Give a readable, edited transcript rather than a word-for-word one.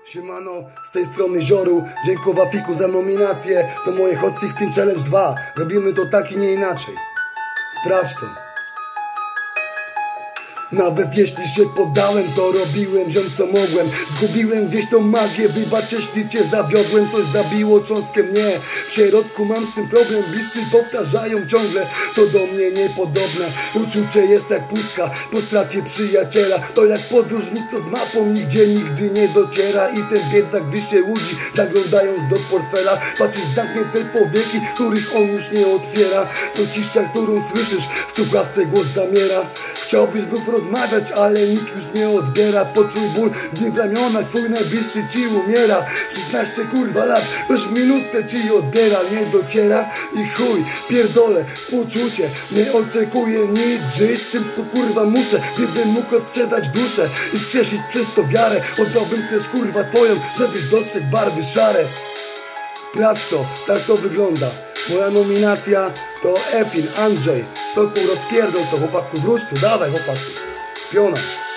Siemano, z tej strony Zioru. Dziękuję Fiku za nominację do mojej Hot 16 Challenge 2. Robimy to tak i nie inaczej. Sprawdź to. Nawet jeśli się poddałem, to robiłem ziom co mogłem. Zgubiłem gdzieś tą magię, wybacz jeśli cię zawiodłem. Coś zabiło cząstkę mnie. W środku mam z tym problem, bliscy powtarzają ciągle. To do mnie niepodobne, uczucie jest jak pustka po stracie przyjaciela. To jak podróżnik, co z mapą nigdy nie dociera. I ten biedak, gdy się łudzi, zaglądając do portfela, patrzysz w zamknięte powieki, których on już nie otwiera. To cisza, którą słyszysz, w słuchawce głos zamiera. Chciałbyś znów rozmawiać, ale nikt już nie odbiera. Poczuj ból, gdy w ramionach twój najbliższy ci umiera. 16 kurwa lat, też minutę ci odbiera. Nie dociera i chuj, pierdolę, współczucie. Nie oczekuję nic, żyć z tym to kurwa muszę. Gdybym mógł odsprzedać duszę i skrzesić przez to wiarę, oddałbym też kurwa twoją, żebyś dostrzegł barwy szare. Sprawdź to, tak to wygląda. Moja nominacja to Efin, Andrzej. Sokół rozpierdol to, chłopaku, wróć tu, dawaj chłopaku. Piona.